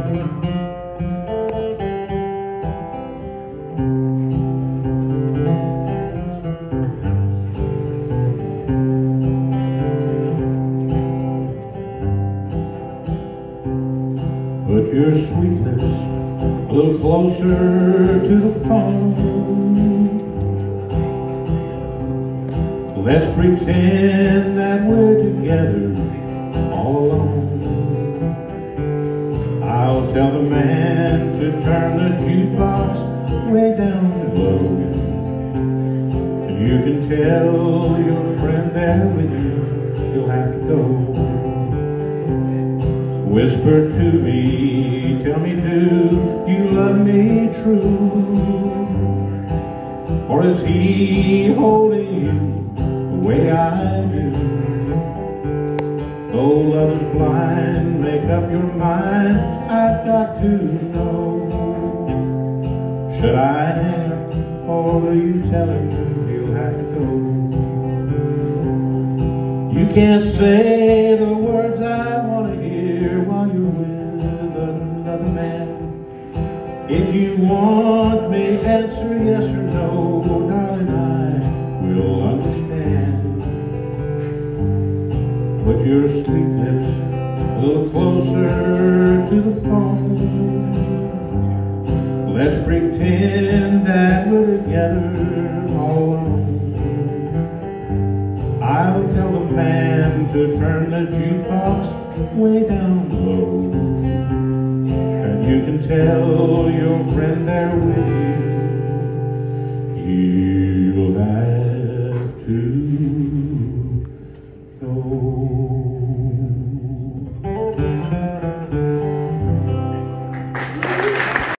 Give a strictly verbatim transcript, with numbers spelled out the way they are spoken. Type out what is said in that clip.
Put your sweet lips a little closer to the phone. Let's pretend that we're together all alone. I'll tell the man to turn the jukebox way down low. And you can tell your friend there with you, you'll have to go. Whisper to me, tell me, do you love me true? Or is he holding you the way I do? Though love is blind, make up your mind, I've got to know. Should I ask, or will you tell him he'll have to go? You can't say the words I want to hear while you're with another man. If you want me, answer yes or no, darling, I will understand. Put your sweet lips a little closer to the phone. Let's pretend that we're together all alone. I'll tell the man to turn the jukebox way down low. And you can tell your friend there with you,